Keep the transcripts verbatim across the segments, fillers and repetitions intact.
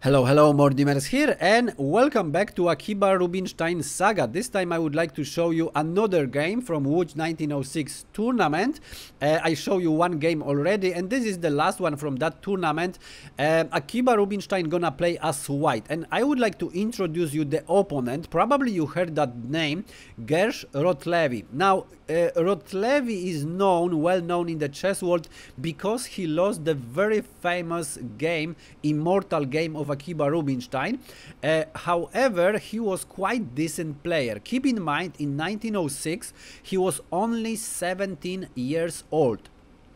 Hello, hello, Mordimer's here, and welcome back to Akiba Rubinstein saga. This time I would like to show you another game from Łódź nineteen oh six tournament. Uh, I show you one game already, and this is the last one from that tournament. Uh, Akiba Rubinstein gonna play as white, and I would like to introduce you the opponent. Probably you heard that name, Rotlewi. Now, uh, Rotlewi is known, well known in the chess world, because he lost the very famous game, immortal game of Akiba Rubinstein. Uh, however, he was quite decent player. Keep in mind, in nineteen oh six, he was only seventeen years old.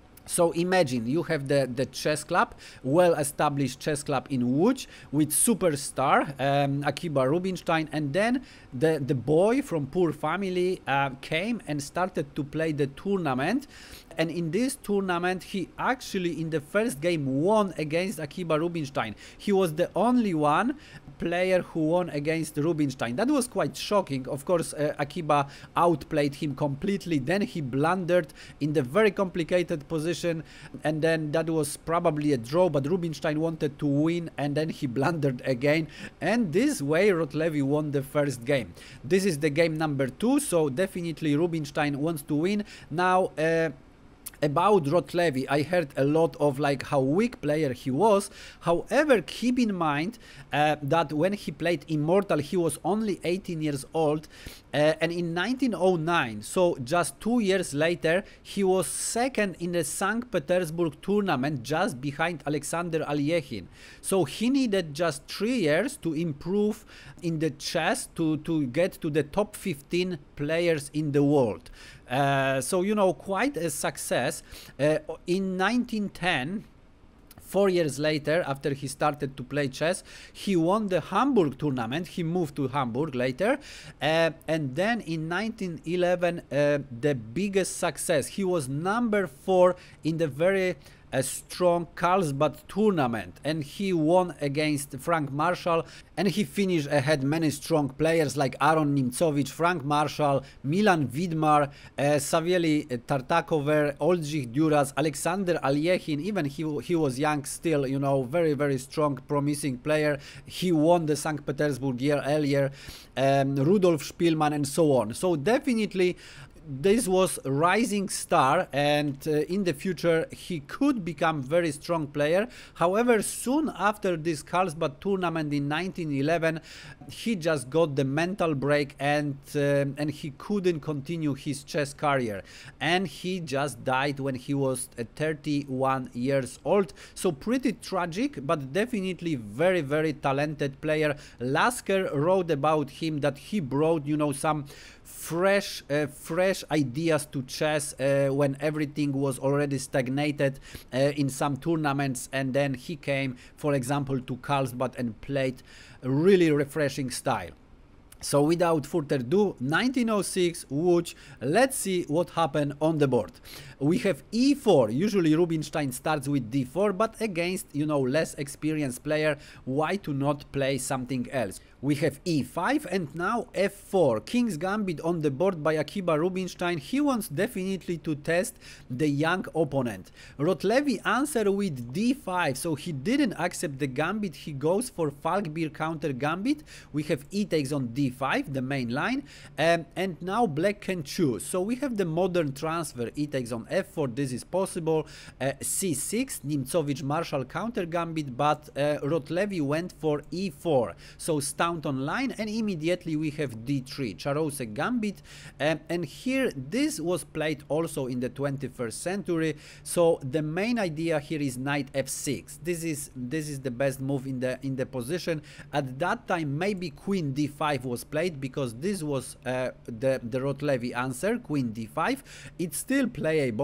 So imagine you have the, the chess club, well-established chess club in Łódź with superstar um, Akiba Rubinstein, and then the, the boy from poor family uh, came and started to play the tournament. And in this tournament, he actually in the first game won against Akiba Rubinstein. He was the only one player who won against Rubinstein. That was quite shocking. Of course, uh, Akiba outplayed him completely. Then he blundered in the very complicated position, and then that was probably a draw, but Rubinstein wanted to win, and then he blundered again, and this way Rotlewi won the first game. This is the game number two, so definitely Rubinstein wants to win. Now, uh, about Rotlewi, I heard a lot of like how weak player he was. However, keep in mind uh, that when he played Immortal, he was only eighteen years old, uh, and in nineteen oh nine, so just two years later, he was second in the Saint Petersburg tournament, just behind Alexander Alyekhin. So he needed just three years to improve in the chess to to get to the top fifteen players in the world. Uh, so, you know, quite a success. Uh, in nineteen ten, four years later, after he started to play chess, he won the Hamburg tournament. He moved to Hamburg later. Uh, and then in nineteen eleven, uh, the biggest success. He was number four in the very a strong Carlsbad tournament, and he won against Frank Marshall, and he finished ahead many strong players like Aaron Nimcovich, Frank Marshall, Milan Widmar, uh, Savieli Tartakover, Oldřich Duras, Alexander Alyekhin. Even he, he was young still, you know, very very strong, promising player. He won the Saint Petersburg year earlier, um, Rudolf Spielmann, and so on. So definitely this was a rising star, and uh, in the future he could become very strong player. However, soon after this Carlsbad tournament in nineteen eleven, he just got the mental break, and uh, and he couldn't continue his chess career, and he just died when he was uh, thirty-one years old. So pretty tragic, but definitely very very talented player. Lasker wrote about him that he brought, you know, some fresh uh, fresh ideas to chess uh, when everything was already stagnated uh, in some tournaments, and then he came, for example, to Carlsbad and played a really refreshing style. So without further ado, nineteen oh six Łódź, let's see what happened on the board. We have e four. Usually Rubinstein starts with d four, but against, you know, less experienced player, why to not play something else? We have e five, and now f four. King's Gambit on the board by Akiba Rubinstein. He wants definitely to test the young opponent. Rotlewi answered with d five, so he didn't accept the gambit. He goes for Falkbeer counter gambit. We have e takes on d five, the main line, um, and now black can choose. So we have the modern transfer, e takes on f four, this is possible, uh, c six, Nimcovich Marshall counter gambit, but uh, Rotlewi went for e four, so Staunton on line, and immediately we have d three, Charose gambit, um, and here this was played also in the twenty-first century. So the main idea here is knight f six. This is this is the best move in the in the position. At that time, maybe queen d five was played, because this was uh, the the Rotlewi answer, queen d five. It's still playable.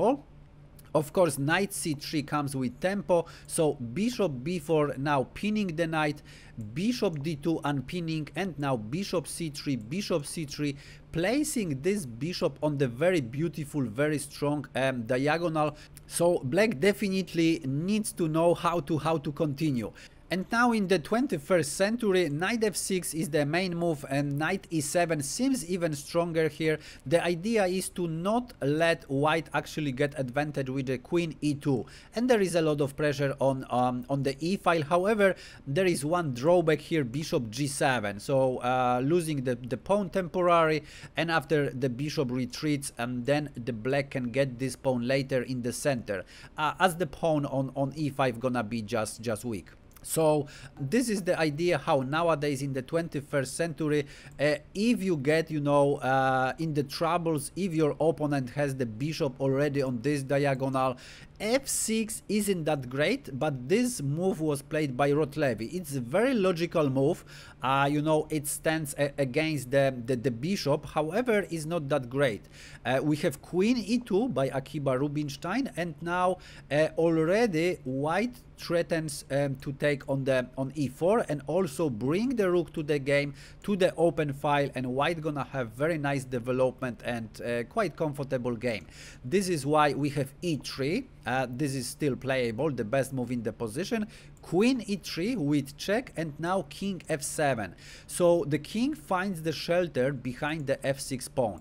Of course, knight c three comes with tempo, so bishop b four, now pinning the knight, bishop d two unpinning, and now bishop c three, bishop c three, placing this bishop on the very beautiful, very strong um, diagonal. So black definitely needs to know how to how to continue. And now in the twenty-first century, knight f six is the main move and knight e seven seems even stronger here. The idea is to not let white actually get advantage with the queen e two. And there is a lot of pressure on, um, on the e file. However, there is one drawback here, bishop g seven. So uh, losing the, the pawn temporary, and after the bishop retreats, and then the black can get this pawn later in the center. Uh, as the pawn on, on e five gonna be just, just weak. So this is the idea how nowadays in the twenty-first century, uh, if you get, you know, uh, in the troubles, if your opponent has the bishop already on this diagonal, f six isn't that great, but this move was played by Rotlewi. It's a very logical move. Uh, you know, it stands a against the, the, the bishop, however, is not that great. Uh, we have queen e two by Akiba Rubinstein, and now uh, already white threatens um, to take on the on e four and also bring the rook to the game, to the open file, and white gonna have very nice development and uh, quite comfortable game. This is why we have e three. Uh, this is still playable, the best move in the position. Queen e three with check, and now king f seven. So the king finds the shelter behind the f six pawn.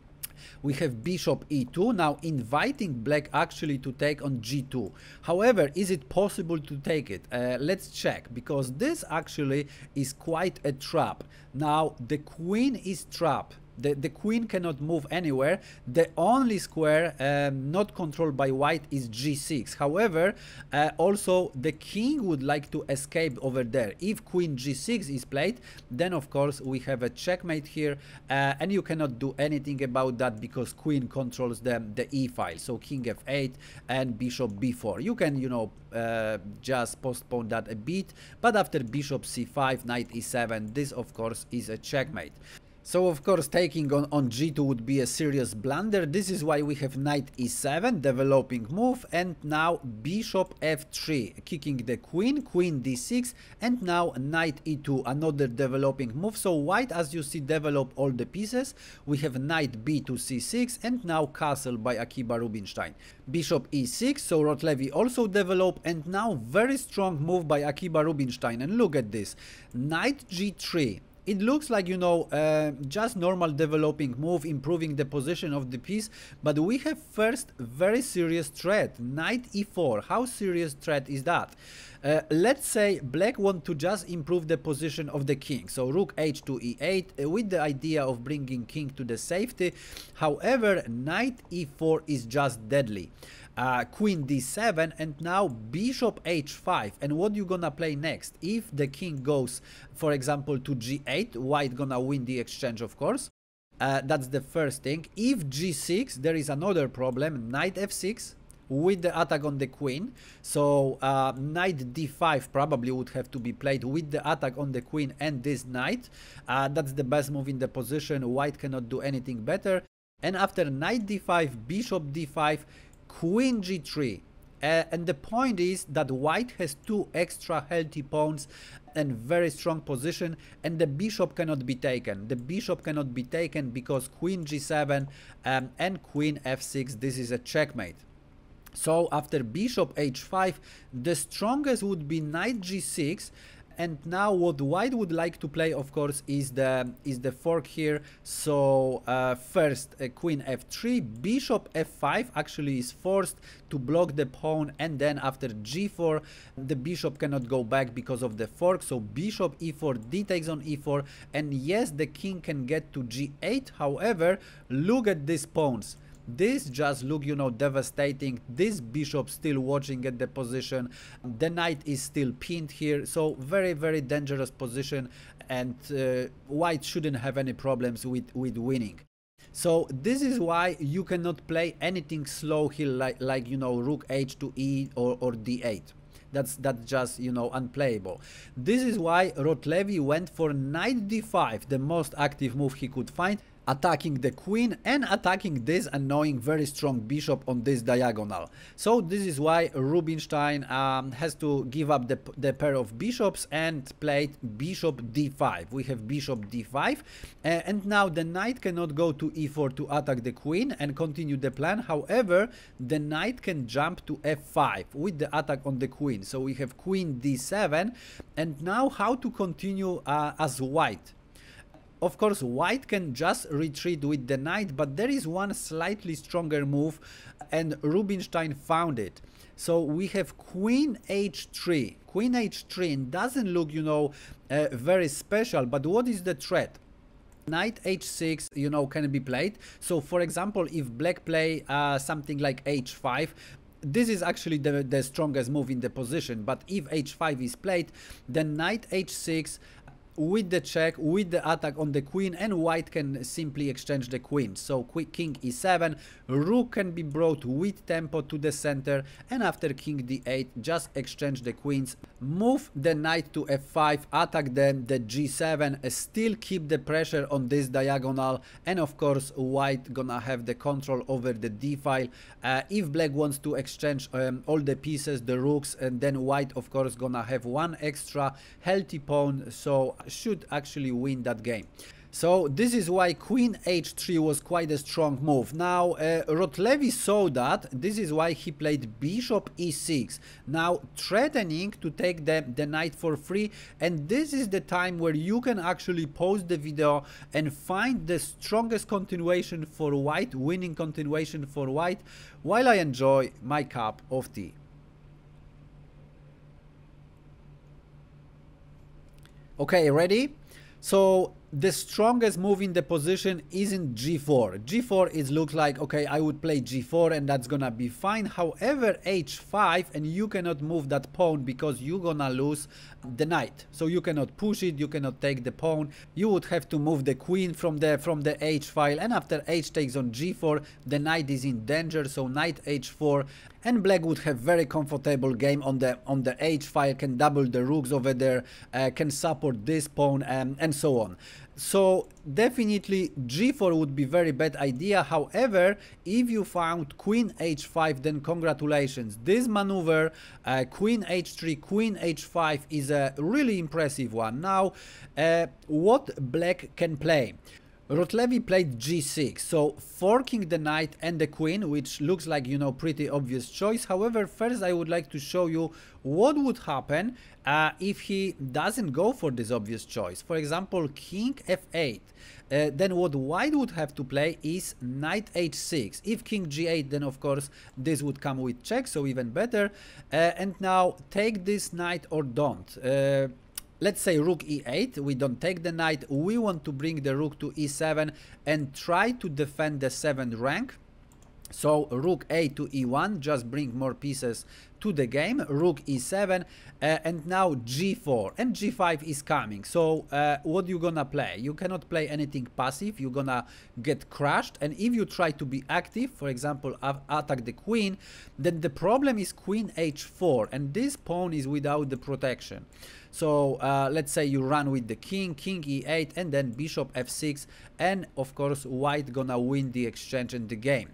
We have bishop e two, now inviting black actually to take on g two. However, is it possible to take it? Uh, let's check, because this actually is quite a trap. Now the queen is trapped. The, the queen cannot move anywhere. The only square um, not controlled by white is g six. However, uh, also the king would like to escape over there. If queen g six is played, then of course we have a checkmate here, uh, and you cannot do anything about that because queen controls the, the e file. So king f eight and bishop b four. You can, you know, uh, just postpone that a bit, but after bishop c five, knight e seven, this of course is a checkmate. So of course taking on, on g two would be a serious blunder. This is why we have knight e seven, developing move, and now bishop f three, kicking the queen, queen d six, and now knight e two, another developing move. So white, as you see, develop all the pieces. We have knight b to c six, and now castle by Akiba Rubinstein. Bishop e six, so Rotlewi also develop, and now very strong move by Akiba Rubinstein. And look at this, knight g three. It looks like, you know, uh, just normal developing move, improving the position of the piece, but we have first very serious threat, knight e four. How serious threat is that? Uh, let's say black want to just improve the position of the king, so rook h to e eight, uh, with the idea of bringing king to the safety. However, knight e four is just deadly. Uh, queen d seven, and now bishop h five. And what you gonna play next? If the king goes, for example, to g eight, white gonna win the exchange, of course. Uh, that's the first thing. If g six, there is another problem, knight f six with the attack on the queen. So uh, knight d five probably would have to be played with the attack on the queen and this knight. Uh, that's the best move in the position. White cannot do anything better. And after knight d five, bishop d five, queen g three. Uh, and the point is that white has two extra healthy pawns and very strong position, and the bishop cannot be taken. The bishop cannot be taken because queen g seven um, and queen f six, this is a checkmate. So after bishop h five, the strongest would be knight g six. And now what white would like to play, of course, is the is the fork here. So uh, first uh, queen f three, bishop f five actually is forced to block the pawn, and then after g four, the bishop cannot go back because of the fork. So bishop e four, d takes on e four, and yes, the king can get to g eight. However, look at these pawns. This just look, you know, devastating. This bishop still watching at the position. The knight is still pinned here. So very, very dangerous position, and uh, white shouldn't have any problems with, with winning. So this is why you cannot play anything slow here, like, like you know, rook h to e or, or d eight. That's that's just, you know, unplayable. This is why Rotlewi went for knight d five, the most active move he could find. attacking the queen and attacking this annoying very strong bishop on this diagonal. So this is why Rubinstein um, has to give up the, the pair of bishops and played bishop d five. We have bishop d five, uh, and now the knight cannot go to e four to attack the queen and continue the plan. However, the knight can jump to f five with the attack on the queen. So we have queen d seven, and now how to continue uh, as white. Of course, white can just retreat with the knight, but there is one slightly stronger move, and Rubinstein found it. So we have queen h three. Queen h three doesn't look, you know, uh, very special, but what is the threat? Knight h six, you know, can be played. So for example, if black play uh, something like h five, this is actually the, the strongest move in the position, but if h five is played, then knight h six with the check, with the attack on the queen, and white can simply exchange the queen. So king e seven, rook can be brought with tempo to the center, and after king d eight, just exchange the queens, move the knight to f five, attack them, the g seven, uh, still keep the pressure on this diagonal, and of course white gonna have the control over the d file. Uh, if black wants to exchange um, all the pieces, the rooks, and then white of course gonna have one extra healthy pawn, so should actually win that game. So this is why queen h three was quite a strong move. Now uh, Rotlewi saw that. This is why he played bishop e six, now threatening to take the, the knight for free, and this is the time where you can actually pause the video and find the strongest continuation for white, winning continuation for white, while I enjoy my cup of tea. Okay, ready? So the strongest move in the position isn't g four. g four is looks like, okay, I would play g four and that's gonna be fine. However, h five, and you cannot move that pawn because you're gonna lose the knight. So you cannot push it, you cannot take the pawn. You would have to move the queen from the from the h file, and after h takes on g four, the knight is in danger. So knight h four, and black would have very comfortable game on the on the h file, can double the rooks over there, uh, can support this pawn, um, and so on. So definitely g four would be very bad idea. However, if you found queen h five, then congratulations. This maneuver, uh, queen h three, queen h five, is a really impressive one. Now, uh, what black can play? Rotlewi played g six, so forking the knight and the queen, which looks like, you know, pretty obvious choice. However, first I would like to show you what would happen uh, if he doesn't go for this obvious choice. For example, king f eight. Uh, then what white would have to play is knight h six. If king g eight, then of course this would come with check, so even better. Uh, and now take this knight or don't. Uh, Let's say rook e eight, we don't take the knight, we want to bring the rook to e seven and try to defend the seventh rank. So rook a to e one, just bring more pieces to the game, rook e seven, uh, and now g four, and g five is coming. So uh, what you gonna play? You cannot play anything passive, you're gonna get crushed, and if you try to be active, for example attack the queen, then the problem is queen h four, and this pawn is without the protection. So uh, let's say you run with the king, king e eight, and then bishop f six, and of course white gonna win the exchange in the game.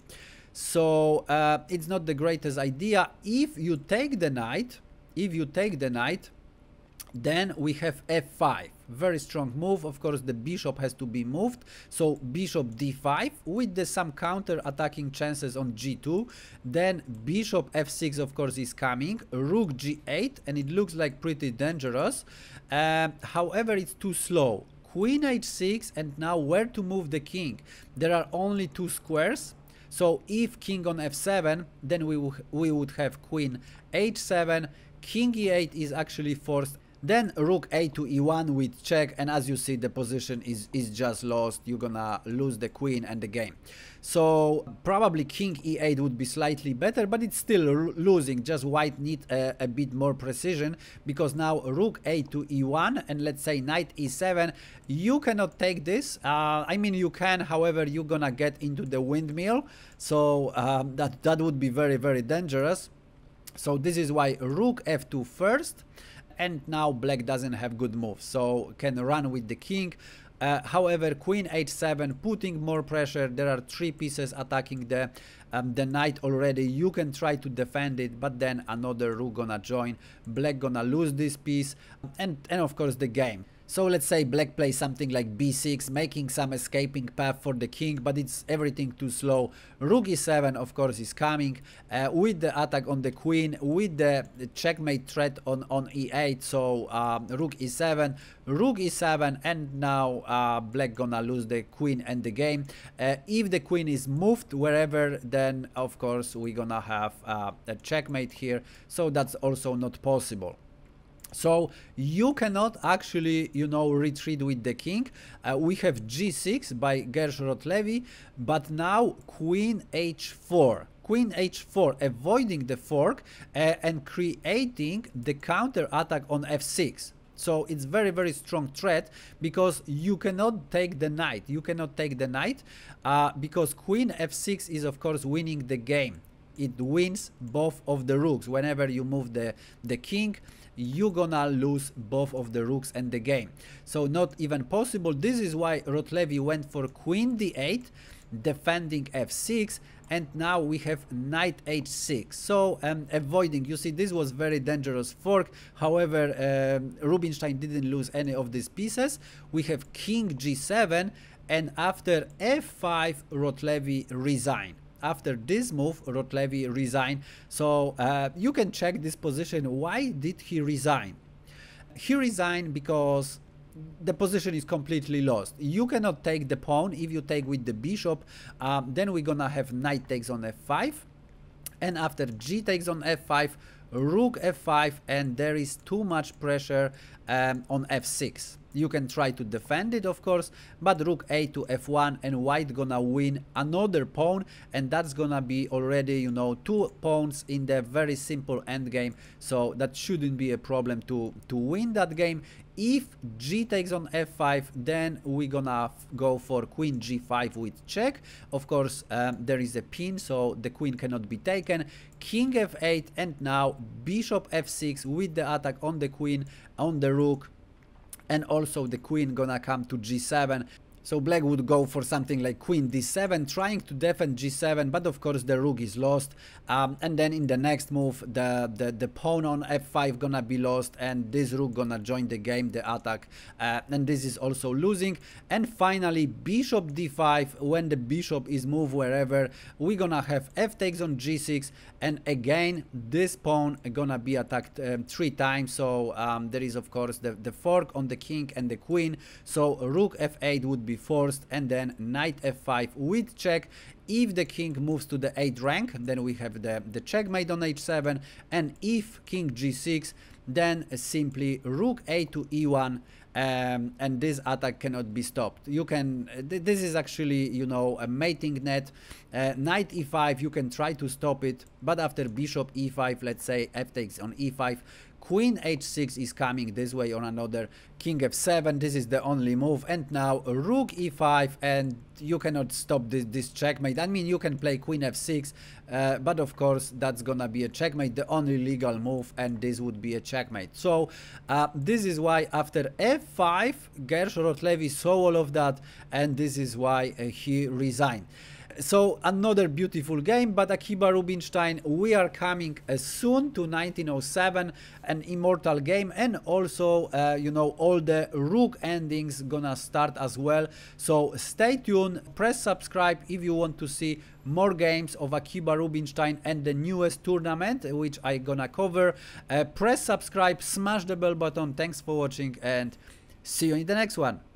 So uh, it's not the greatest idea. If you take the knight, if you take the knight, then we have f five. Very strong move. Of course, the bishop has to be moved. So bishop d five with the some counter attacking chances on g two. Then bishop f six, of course, is coming. Rook g eight, and it looks like pretty dangerous. Uh, however, it's too slow. Queen h six, and now where to move the king? There are only two squares. So if king on f seven, then we, we would have queen h seven, king e eight is actually forced, then rook a to e one with check, and as you see, the position is, is just lost. You're gonna lose the queen and the game. So probably king e eight would be slightly better, but it's still losing. Just white need a, a bit more precision, because now rook a to e one, and let's say knight e seven, you cannot take this. Uh, I mean, you can, however, you're gonna get into the windmill, so um, that, that would be very, very dangerous. So this is why rook f two first, and now black doesn't have good moves, so can run with the king. Uh, however, queen h seven, putting more pressure. There are three pieces attacking the um, the knight already. You can try to defend it, but then another rook gonna join. Black gonna lose this piece, and and of course the game. So let's say black plays something like b six, making some escaping path for the king, but it's everything too slow. Rook e seven, of course, is coming uh, with the attack on the queen, with the checkmate threat on, on e eight. So um, rook e seven, rook e seven, and now uh, black gonna lose the queen and the game. Uh, if the queen is moved wherever, then of course we're gonna have uh, a checkmate here. So that's also not possible. So you cannot actually, you know, retreat with the king. Uh, we have g six by Rotlewi, but now queen h four. Queen h four, avoiding the fork uh, and creating the counter attack on f six. So it's very, very strong threat, because you cannot take the knight. You cannot take the knight uh, because queen f six is, of course, winning the game. It wins both of the rooks. Whenever you move the, the king, you're gonna lose both of the rooks and the game. So not even possible. This is why Rotlewi went for queen d eight, defending f six, and now we have knight h six. So um, avoiding, you see, this was very dangerous fork. However, um, Rubinstein didn't lose any of these pieces. We have king g seven, and after f five, Rotlewi resigned. After this move, Rotlewi resigned. So uh, you can check this position. Why did he resign? He resigned because the position is completely lost. You cannot take the pawn. If you take with the bishop, um, then we're gonna have knight takes on f five, and after g takes on f five, rook f five, and there is too much pressure um, on f six. You can try to defend it, of course, but rook a to f one, and white gonna win another pawn, and that's gonna be already, you know, two pawns in the very simple endgame. So that shouldn't be a problem to to win that game. If g takes on f five, then we're gonna go for queen g five with check. Of course, um, there is a pin, so the queen cannot be taken. King f eight, and now bishop f six with the attack on the queen, on the rook, and also the queen gonna come to g seven. So black would go for something like queen d seven, trying to defend g seven, but of course the rook is lost. Um, and then in the next move, the, the, the pawn on f five gonna be lost, and this rook gonna join the game, the attack. Uh, and this is also losing. And finally, bishop d five, when the bishop is moved wherever, we're gonna have f takes on g six, and again, this pawn gonna be attacked um, three times. So um, there is, of course, the, the fork on the king and the queen. So rook f eight would be forced, and then knight f five with check. If the king moves to the eighth rank, then we have the, the checkmate on h seven, and if king g six, then simply rook a to e one, um, and this attack cannot be stopped. You can, th this is actually, you know, a mating net. Uh, knight e five, you can try to stop it, but after bishop e five, let's say f takes on e five, queen h six is coming this way on another, king f seven, this is the only move, and now rook e five, and you cannot stop this, this checkmate. I mean, you can play queen f six, uh, but of course that's gonna be a checkmate, the only legal move, and this would be a checkmate. So uh, this is why after f five, Rotlewi saw all of that, and this is why uh, he resigned. So another beautiful game, but Akiba Rubinstein, we are coming uh, soon to nineteen oh seven, an immortal game, and also uh, you know, all the rook endings gonna start as well. So stay tuned, press subscribe if you want to see more games of Akiba Rubinstein and the newest tournament which I gonna cover. Uh, press subscribe, smash the bell button. Thanks for watching, and see you in the next one.